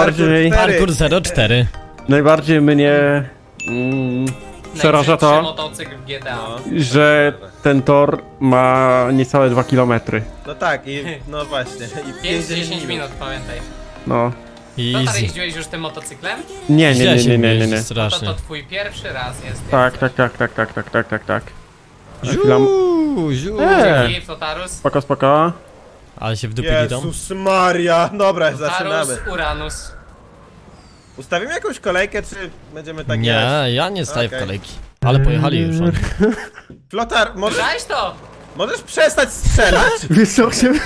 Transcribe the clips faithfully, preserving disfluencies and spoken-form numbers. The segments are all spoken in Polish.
najbardziej... Parkour zero cztery. Najbardziej mnie... Mm, przeraża to, motocykl w G T A. No. że ten tor ma niecałe dwa kilometry. No tak, i no właśnie. I pięć do dziesięciu minut, pamiętaj. No. Lotar, Easy. jeździłeś już tym motocyklem? Nie, nie, nie, nie, nie, nie, nie. To, Strasznie. to twój pierwszy raz jest. Tak, tak, tak, tak, tak, tak, tak, tak, tak. Chwila. Ziu, ziu. Eee. Dzięki, Flotarus. Spoko, spoko. Ale się w dupie gidą. Jezus Maria! Dobra, zaczynamy. Flotarus, Uranus. Ustawimy jakąś kolejkę, czy będziemy tak jechać? Nie, ja nie staję Okej. w kolejki. Ale pojechali już oni. Flotar, może, Słyszałeś to? możesz przestać strzelać? Wiesz co, chciałem...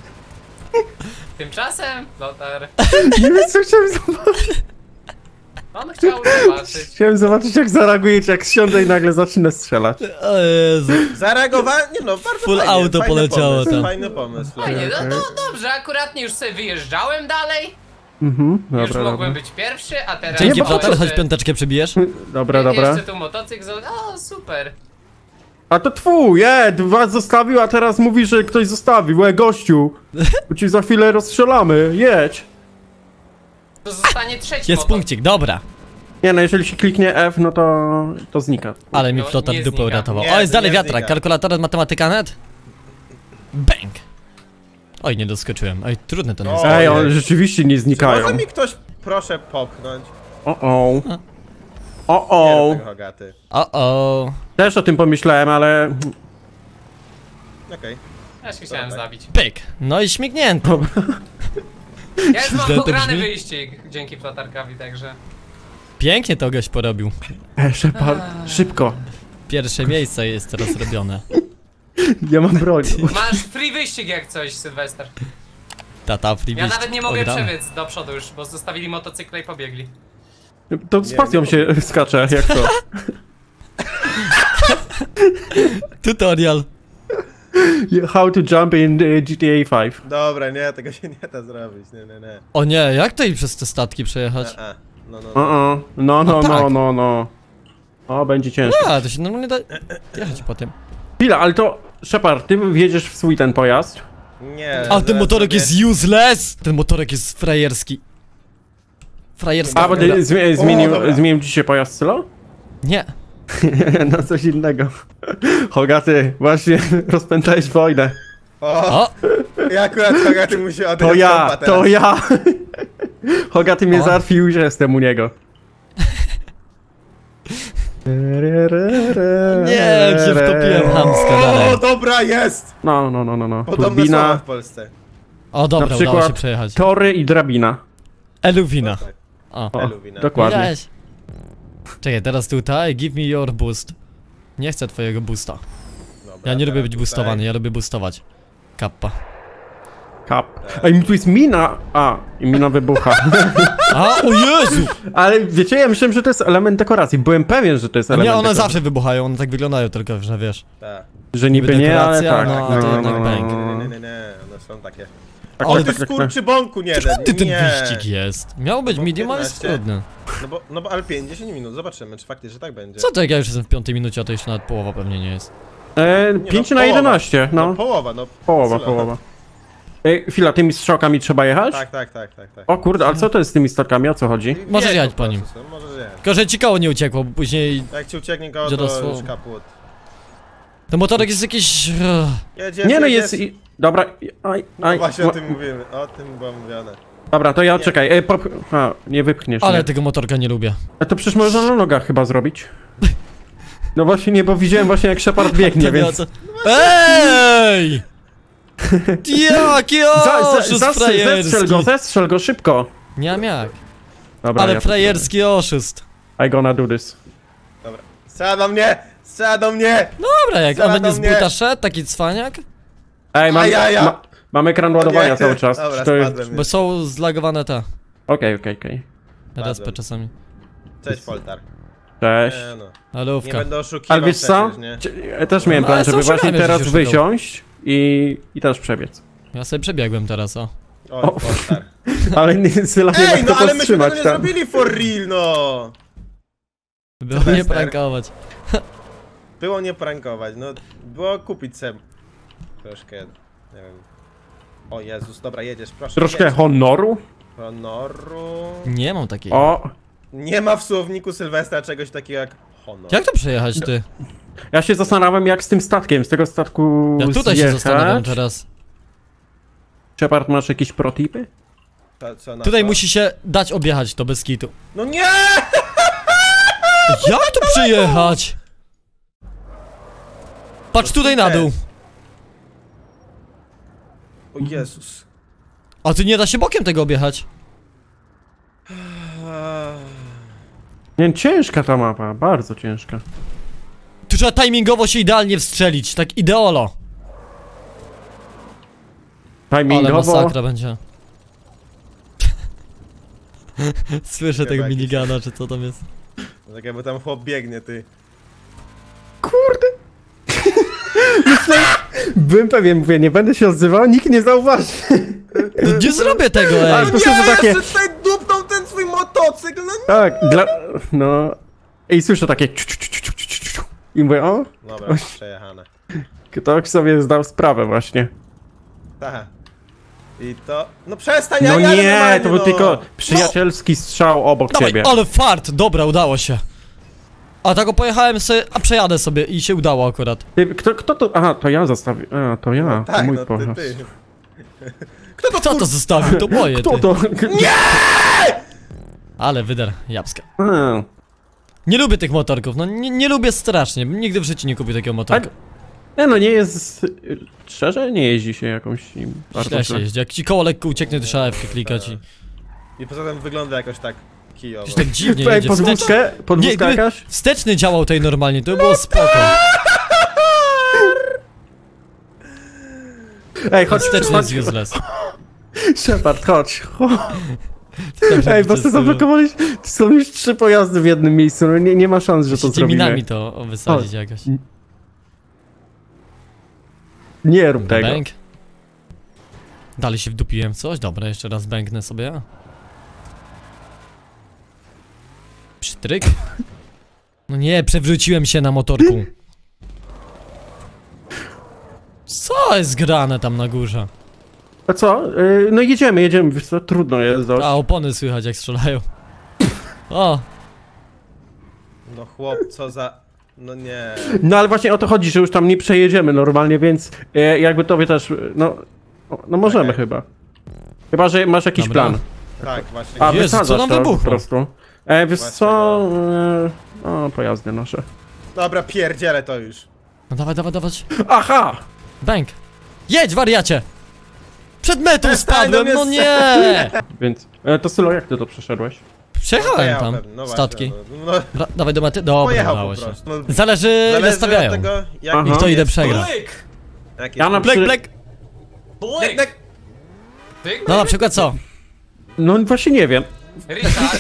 Tymczasem, Flotar. Nie wiem co chciałem zobaczyć. On chciał zobaczyć. Chciałem zobaczyć jak zareagujecie, jak siądę i nagle zacznę strzelać. O Jezu. Zareagowałem? Nie no, bardzo Full fajnie, auto fajny poleciało pomysł, tam. Fajny pomysł. Fajnie, no, no dobrze, akuratnie już sobie wyjeżdżałem dalej. Mhm, Już dobra, mogłem dobra. być pierwszy, a teraz... Dzięki bo- Flotar, choć piąteczkę przebijesz. Dobra, dobra. Jeszcze tu motocykl, zo- o super. A to twój, je, dwa zostawił, a teraz mówi, że ktoś zostawił, e, gościu. Bo ci za chwilę rozstrzelamy, jedź. To zostanie trzeci Jest motocykl. punkcik, dobra. Nie no, jeżeli się kliknie F, no to, to znika. Ale mi No, Flotar nie dupę znika. uratował. Nie, O, jest to dalej nie wiatrak. znika. Kalkulator, matematyka net. Bang. Oj, nie doskoczyłem. Oj, trudne to jest. O, Ej, Ojej. one rzeczywiście nie Czy znikają. może mi ktoś, proszę, popchnąć? O o. O Nie o. rób tego, Hogaty. O, o. Też o tym pomyślałem, ale... Okej. Ja się chciałem Dobra. zabić. Pyk. No i śmignięty. Ja już mam Źle to pograny brzmi? wyścig dzięki Flotarkowi, także... Pięknie to goś porobił. E, Shepard, szybko. Pierwsze miejsce jest teraz robione. Ja mam broń. Masz free wyścig jak coś, Sylwester. Tata free Ja wyścig. nawet nie mogę Ograne. przebiec do przodu już, bo zostawili motocykle i pobiegli. To z pasją nie się skacze, jak to. Tutorial. How to jump in uh, G T A pięć. Dobra, nie, tego się nie da zrobić, nie, nie, nie. O nie, jak tutaj przez te statki przejechać? A, a. No, no, O, no. o. No, no, A tak. no, no, no. O, będzie ciężko. A, to się normalnie da jechać po tym. Chwila, ale to... Shepard, ty wjedziesz w swój ten pojazd. Nie. A ten zaraz motorek sobie- jest useless! Ten motorek jest frajerski. Frajerski. A, bo Dobra. ty zmi zmienił, dobra. zmienił ci się pojazd Sylo? Nie. No coś innego. Hogaty, właśnie rozpętałeś wojnę. O, O! ja akurat Hogaty musi oddać To ja, kompa teraz. to ja! Hogaty mnie O. załatwił, że jestem u niego. Nie, jak się wtopiłem hamska O, dalej. dobra, jest! No, no, no, no, no. Podobne słowa Turbina, w Polsce. O dobra, na udało się przykład przejechać. tory i drabina. Eluwina. Tak. O. O, Eluwina. dokładnie. Widziałeś? Czekaj, teraz tutaj, give me your boost. Nie chcę twojego boosta. Dobra, Ja nie lubię teraz być tutaj. boostowany, ja lubię boostować. Kappa. Kap. A i tu jest mina! A, i mina wybucha. A, o Jezu! Ale wiecie, ja myślałem, że to jest element dekoracji. Byłem pewien, że to jest element Nie, one dekoracji. zawsze wybuchają, one tak wyglądają tylko, że wiesz. Tak. Że niby nie, ale dekoracja, tak. no, a to jednak bang. Nie, nie, nie, nie, one są takie. Tak, Ale O, tak, ty tak, tak, skurczybąku nie Trudny ten nie. wyścig jest. Miał być Bo medium, ale jest piętnaście. trudny. No bo, no bo ale pięćdziesiąt minut, zobaczymy, czy faktycznie tak będzie. Co to jak ja już jestem w piątej minucie, a to jeszcze nawet połowa pewnie nie jest. E, Nie, pięć no, na połowa. jedenaście, No, no. połowa, no. Połowa, Sylo. połowa. Ej, chwila, tymi strzałkami trzeba jechać? Tak, tak, tak, tak, tak. O kurde, ale co to jest z tymi statkami, o co chodzi? Możesz Jedź jechać po po nim. prostu, Możesz jechać. Tylko, że ci koło nie uciekło, bo później Jak ci ucieknie koło, Gdzie to dosło- już kaput. ten motorek jest jakiś... Jedziesz, Nie no, jedziesz. jest... i- Dobra, aj, No aj. właśnie o mo- tym mówimy, o tym było mówione. Dobra, to ja Nie. czekaj, e, pop... A, nie wypchniesz Ale mnie. tego motorka nie lubię. A to przecież można na nogach chyba zrobić. No właśnie nie, bo widziałem właśnie jak Shepard biegnie, To nie o więc... co- Ej! Jaki Za, za, oszust zastrzel, zestrzel frajerski! go, zestrzel go szybko! Nie mam jak. Dobra, Ale ja to frajerski oszust. zrobię. I gonna do this. Dobra. Strzela do mnie! Strzela do mnie! Dobra, jak on Strzela będzie z do mnie. buta szedł, taki cwaniak, Ej, mam, A ja, ja. ma, mam ekran ładowania Nie. cały czas. Dobra, Czy to jest... spadłem bo już. są zlagowane te. Okej, okej, okej. Raz Padłem. czasami. Cześć, Foltar. Cześć. Nie no. Nie Alówka. będę oszukiwał Ale wiesz co? przecież, nie? Cie- Ja też miałem No, plan, ale żeby są właśnie szukamy, teraz że się szukał. wysiąść i, i też przebiec. Ja sobie przebiegłem teraz, o. Oj, O. Foltar. Ale nie, Syla nie Ej, ma no kto ale myśmy tego powstrzymać nie tam. zrobili for real, no! Było nie Sylwester. prankować. Było nie prankować, no. Było kupić sem. Troszkę, nie wiem. O Jezus, dobra, jedziesz, proszę. Troszkę jedź. honoru? Honoru... Nie mam takiej. O! Nie ma w słowniku Sylwestra czegoś takiego jak honor. Jak to przejechać, ty? Ja się zastanawiam jak z tym statkiem, z tego statku Ja tutaj się zjechać. zastanawiam teraz. Shepard, masz jakieś protipy? To, co na Tutaj to? musi się dać objechać to bez kitu. No nie! Jak to przejechać? Patrz tutaj na dół. O Jezus. A ty nie da się bokiem tego objechać. Nie, ciężka ta mapa, bardzo ciężka. Tu trzeba timingowo się idealnie wstrzelić, tak ideolo. Ale Timingowo. masakra będzie. Słyszę tego jakiś- minigana, czy co tam jest. Tak jakby tam chłop biegnie, ty. Kurde! Byłem pewien, mówię, nie będę się odzywał, nikt nie zauważy. No nie zrobię tego, ej. Ale to są Nie, takie... jeszcze tutaj dupnął ten swój motocykl, no nie! Tak, dla... no... I słyszę takie... ciu, ciu, ciu, ciu, ciu, ciu. I mówię, o, Dobra, przejechane. ktoś sobie zdał sprawę właśnie. Tak. I to... No przestań, No ja jadę nie, normalnie, to był no. tylko przyjacielski strzał obok Dawaj, ciebie. ale fart, dobra, udało się. A tak pojechałem sobie, a przejadę sobie i się udało akurat. Ty, kto, kto to... Aha, to ja zostawię. A, to ja, to Tak, mój no ty, pojazd. ty. Kto to Kto kur... to zostawił? To moje, Kto ty. to? Ale wyder, jabłka. A, Nie lubię tych motorków, no nie, nie lubię strasznie. Nigdy w życiu nie kupię takiego motorka. nie no, nie jest... Szczerze, nie jeździ się jakąś nim bardzo Źle się jeździ. Jak ci koło lekko ucieknie, to trzeba F klikać i... I poza tym wygląda jakoś tak kijowo. Jakoś tak dziwnie Ej, jedzie. Wstecz... podwózkę? Nie, Podwózka gdyby jakaś? wsteczny działał tutaj normalnie, to by było spoko. Ej, chodź, Wsteczny chodź, jest useless. Shepard, chodź. Tak, Ej, to bo jest, sobie zablokowali... Są już trzy pojazdy w jednym miejscu, no nie, nie ma szans, że to Musicie zrobimy. minami to wysadzić jakoś. Nie rób tego. Bęk. Dalej się wdupiłem w coś? Dobra, jeszcze raz bęknę sobie. Przytryk. No nie, przewróciłem się na motorku. Co jest grane tam na górze? A co? Yy, no jedziemy, jedziemy, wiesz co, trudno jest dość. A opony słychać jak strzelają. O, No chłop, co za... No nie... No ale właśnie o to chodzi, że już tam nie przejedziemy normalnie, więc e, jakby tobie też, e, no, o, no możemy Okej. chyba. Chyba, że masz jakiś Dobra. plan. Tak, właśnie. A, Jezu, wysadzasz co nam to wybuchło? po prostu. E, wiesz Właśnie, co, e, o, pojazdy nasze. Dobra, pierdzielę to już. no dawaj, dawaj, dawać. Aha! Bęk. Jedź, wariacie! Przed metą Przestań, spadłem, no no mnie nie! Więc, e, to Sylo, jak ty to przeszedłeś? Przejechałem Pojechał tam, pewnie, no właśnie, statki. No, no, Ra dawaj do mety, dobra, pojechał udało po się. prostu. No, Zależy ile zależy stawiają. od tego, jak Aha. I kto jest. ile przegra. Blyk! Jak Ja na jest. Blek, przy... blek! Blyk! Blek, Tyk? No na przykład co? No właśnie nie wiem, Richard!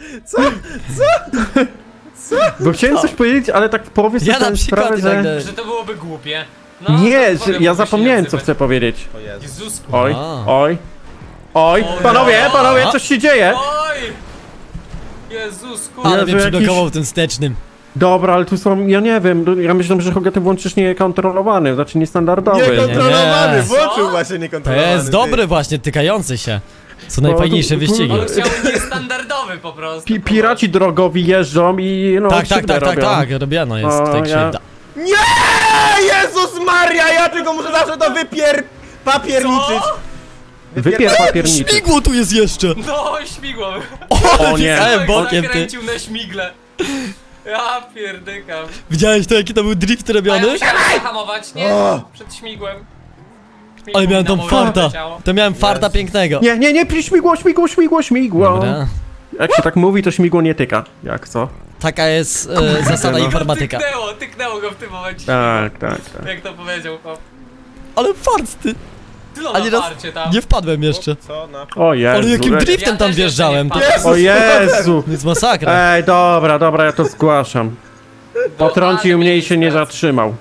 bo chciałem coś powiedzieć, ale tak w połowie sobie Ja na zdałem przykład sprawę, i że... nagle... Że to byłoby głupie. No, Nie, to że powiem, ja mógłby się zapomniałem nie co chcę powiedzieć. O Jezu. Jezusku. Oj, A. oj, oj, Oj. panowie, panowie, A. coś się dzieje! Oj! Jezusku! Ale Jezu, mnie jakiś- przyblokował tym wstecznym. Dobra, ale tu są, ja nie wiem, ja myślę, że Hoga ty włączysz niekontrolowany, znaczy niestandardowy. Niekontrolowany, Nie. włączył Co? właśnie To niekontrolowany. jest ty. dobry właśnie, tykający się. Są No, najfajniejsze to- wyścigi. On chciał niestandardowy po prostu. Pi piraci drogowi jeżdżą i no Tak, tak, krzywdę tak, tak, robią. tak, robiano jest O, tutaj ja- krzywda. Nie! Jezus Maria, ja tylko muszę zawsze to wypier... papierniczyć. Wypier papierniczy. Śmigło tu jest jeszcze! No, śmigło. O nie. Ale Tak bokiem ty. zakręcił na śmigle. Ja pierdykam. Widziałeś to jaki to był drift A ja robiony? musiałem zahamować, nie? O! Przed śmigłem. Śmigło Ale miałem mi na tam mowę farta. leciało. To miałem farta Jezu. pięknego. Nie, nie, nie, śmigło, śmigło, śmigło, śmigło. Dobra. Jak się tak mówi, to śmigło nie tyka. Jak co? Taka jest e, zasada no. informatyka. Tyknęło, tyknęło go w tym momencie. Tak, tak, tak. Jak to powiedział chłop. Ale fart ty! Tylo Ani na raz farcie tam. nie wpadłem jeszcze. Co na... O Jezu. Ale jakim ej. driftem Ja tam też wjeżdżałem, jeszcze to nie wpadłem. O Jezu. jest masakra. Ej, dobra, dobra, ja to zgłaszam. Potrącił mnie i się nie zatrzymał.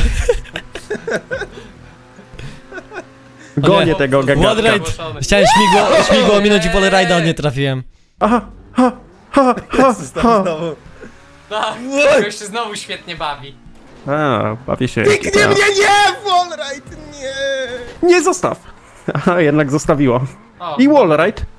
Gonię tego gagatka. Wallride. Chciałem śmigło, śmigło ominąć i Polaride'a, nie trafiłem. Aha, ha, ha, ha, Został ha. znowu. Tak, ktoś się znowu świetnie bawi. A, bawię się. Pyknie mnie, nie! Wallride, nie! Nie zostaw. Aha, jednak zostawiło. O, I wallride.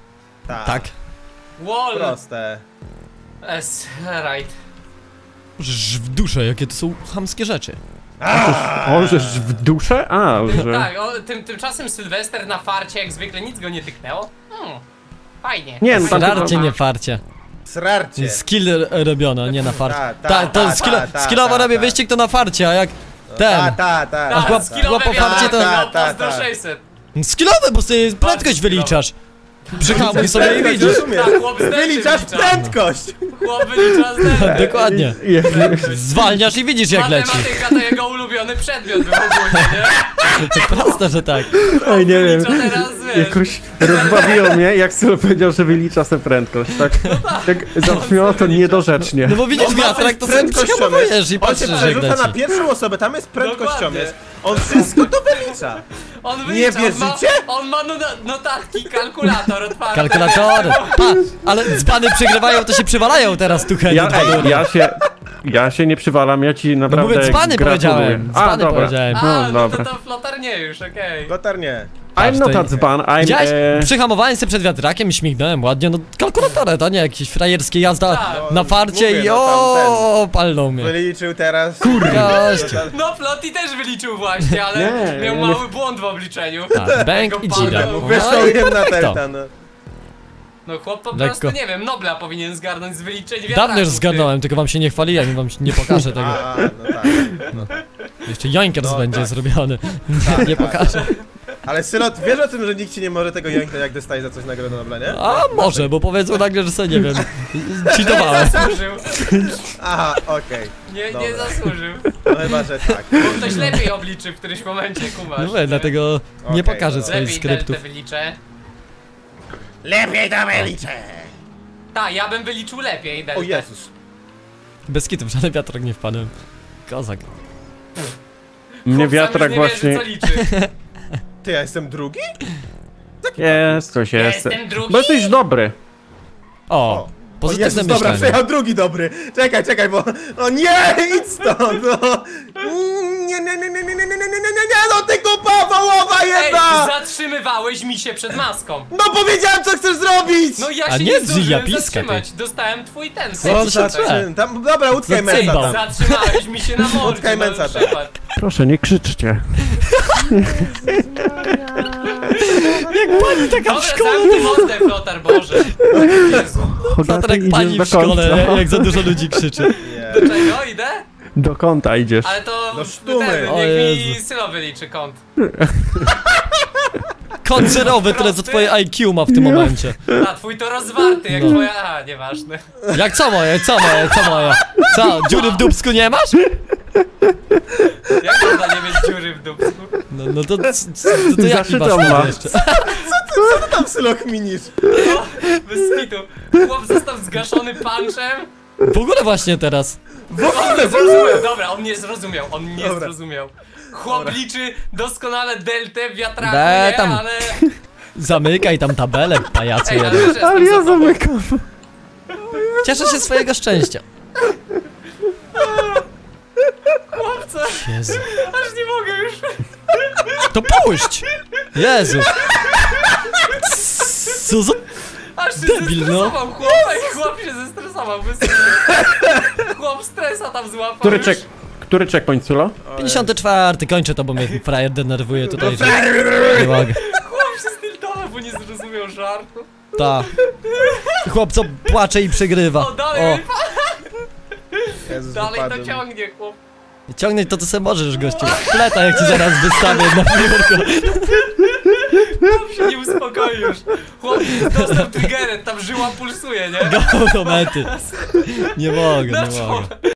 Tak. Tak. Wall. Proste. Es, right. Żeż w duszę, jakie to są chamskie rzeczy. O, żeż w duszę? A, że... Tak, o, tym, tymczasem Sylwester na farcie jak zwykle nic go nie tyknęło. Hmm, fajnie. Nie, no tam Farcie, tylko- nie farcie. Srarcie. Skill r- robiono, nie na farcie. Ta, ta, Ta, to ta, skilla, ta, ta, skillowo ta, robię ta. wyścig to na farcie, a jak Ta, ten. ta, ta. Tak, chłop- skillowe chłop po farcie to- wiatraki, Ta, no, ta, pas do ta. sześćset. Skillowe, bo sobie prędkość skillowe. wyliczasz. Przyhamuj sobie i Prędkość, widzisz. rozumiesz? Tak, chłop zdechł Wyliczasz wylicza. prędkość! Chłop wylicza zdechł. Dokładnie. Je- Zwalniasz i widzisz jak leci. Matematyka to jego ulubiony przedmiot był ogólnie, nie? To proste, że tak. Ej, nie wiem. Wylicza teraz, wiesz. Jakoś rozbawiło mnie, jak Sylo powiedział, że wylicza sobie prędkość, tak? Tak zabrzmiało to niedorzecznie. No bo widzisz On ma wiatrak, coś to sobie prędkościomierz. przyhamowujesz i On patrzysz się jak przerzuca na leci. pierwszą osobę, tam jest prędkościomierz. Dokładnie. On wszystko to wylicza. On Nie wylicza, wierzycie? On ma, on ma no- notatki, kalkulator otwarty. Kalkulatory. Pa, ale dzbany przegrywają, to się przywalają teraz tu chętnie. Ja, ej, ja się... Ja się nie przywalam, ja ci No naprawdę mówię, dzbany gratuluję. powiedziałem. A, Dzbany dobra. powiedziałem. A, No, no dobra. to to flotar nie już, okej. Lotar nie. I'm not to- a dzban, I'm... Widziałeś? E... Przyhamowałem się przed wiatrakiem i śmignąłem ładnie, no kalkulatorem, to nie jakieś frajerskie jazda Tak. na farcie Mówię, i no o palnął mnie. Wyliczył teraz. Gościu. No Flotti też wyliczył właśnie, ale Nie, miał nie. mały błąd w obliczeniu. Tak, Bank i Gida. No, Wyszło i jedna perfekto. delta, no. No chłop po Lekko. prostu, nie wiem, Nobla powinien zgarnąć z wyliczeń wiatraków. Dawno już ty. zgadnąłem, tylko wam się nie chwaliłem i wam się nie pokażę tego. A, no tak. Jeszcze Joinkers No, będzie tak. zrobiony. Nie, nie pokażę. Ale Sylot, wiesz o tym, że nikt ci nie może tego jońknąć, jak dostaje za coś nagrodę Nobla, nie? A może, bo powiedzą nagle, że sobie nie wiem. Cheatowałem. Zasłużył. Aha, okej. Nie, nie Dobra. zasłużył. No chyba, że tak. Bo ktoś lepiej obliczy w którymś momencie, kumasz. No mówię, dlatego nie Okej, pokażę dobra. swoich Lepiej skryptów. deltę wyliczę. Lepiej to wyliczę! Tak, ja bym wyliczył lepiej deltę. O Jezus. Bez kitów, żaden wiatrak nie wpadłem. Kozak. Mnie Chłop sam wiatrak już nie właśnie... Wierzy, co liczy. Ty, ja jestem drugi? Jest, coś Ja jest. jestem drugi? Bo jesteś dobry. O, O pozytywne Jezus, dobra, myślenie. przejechał drugi dobry. Czekaj, czekaj, bo... O nie, idź stąd, no! Nie, nie, nie, nie, nie, nie, nie, nie, nie, nie, nie, no ty kupa wołowa Ej, jedna! zatrzymywałeś mi się przed maską. No powiedziałem, co chcesz zrobić! No ja A się nie nie drzwi, zdążyłem ja piska, zatrzymać. Dostałem twój ten. Co ten- za ten- trzeba? Tam, dobra, łódkaj Za Mensa cymbał. tam. Zatrzymałeś mi się na mordzie. Utkaj no, męca, tak. Shepard. Proszę, nie krzyczcie. Jak pani taka Dobra, w szkole. zamknij mordę, Flotar, Boże. Jezu. Hogaty, Piotrek idziesz pani do w szkole, końca. jak za dużo ludzi krzyczy. Nie. Do czego idę? Do kąta idziesz. Ale to No sztumy. ten, O niech mi Jezu. Sylo wyliczy kąt. Kąt zerowy, tyle co twoje I Q ma w tym momencie. A twój to rozwarty, jak No. twoja... A, nieważne. Jak co moje, co moje, co moje? Co, dziury w dupsku nie masz? Jak można nie mieć dziury w dupsku? No, no to, to, to, to jaki Zaszytą masz ma. jeszcze? Co tam Sylok minisz? No, bez kitu. Chłop został zgaszony punczem. W ogóle właśnie teraz. W On ogóle, nie w ogóle! zrozumiał, dobra, on nie zrozumiał, on nie Dobra. zrozumiał. Chłop liczy doskonale deltę w wiatraku, Be, nie, tam. ale... Zamykaj tam tabelę, pajacu Ej, ale jeden. wiesz, jestem Ale za ja tobą. zamykam. Cieszę się swojego szczęścia. Chłopca, Jezu. aż nie mogę już. To puść! Jezu. Co za... Aż się Debil, no. zestresował, chłop, ej, chłop się zestresował, bez kitu. Chłop stresa tam złapał Który już. czek... Który checkpoint, Sylo? pięćdziesiąty czwarty, kończę to, bo mnie frajer denerwuje tutaj, że nie mogę. Chłop się stiltował, bo nie zrozumiał żartu. Ta. Chłop co płacze i przegrywa. O, dalej, O, Jezus, dalej wypadłem. to ciągnie, chłop. ciągnąć to, to se możesz, gościu. Fleta, jak ci zaraz wystawię na biurko. Chłop się nie uspokoi już. Chłop dostał triggerem, tam żyła pulsuje, nie? Go do mety. Nie mogę, Na nie mogę. czole.